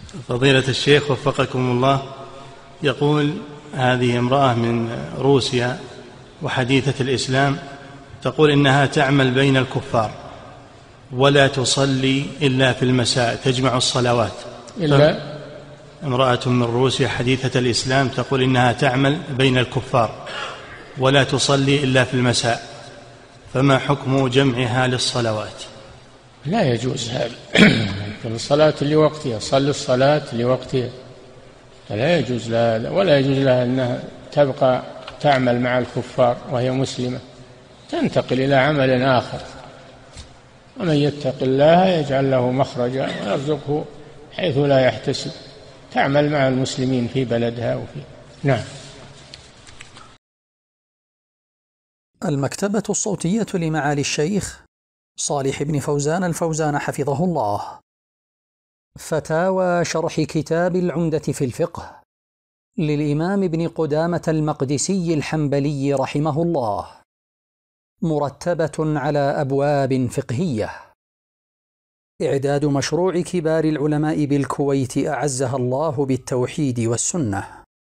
فضيلة الشيخ وفقكم الله، يقول هذه امرأة من روسيا وحديثة الإسلام، تقول إنها تعمل بين الكفار ولا تصلي إلا في المساء، تجمع الصلوات إلا امرأة من روسيا حديثة الإسلام تقول إنها تعمل بين الكفار ولا تصلي إلا في المساء، فما حكم جمعها للصلوات؟ لا يجوز هذا. الصلاة لوقتها، صلي الصلاة لوقتها، لا يجوز لها ولا يجوز لها أنها تبقى تعمل مع الكفار وهي مسلمة، تنتقل إلى عمل آخر. ومن يتق الله يجعل له مخرجا ويرزقه حيث لا يحتسب، تعمل مع المسلمين في بلدها وفي. نعم. المكتبة الصوتية لمعالي الشيخ صالح بن فوزان الفوزان حفظه الله. فتاوى شرح كتاب العمدة في الفقه للإمام ابن قدامة المقدسي الحنبلي رحمه الله، مرتبة على أبواب فقهية. إعداد مشروع كبار العلماء بالكويت أعزها الله بالتوحيد والسنة.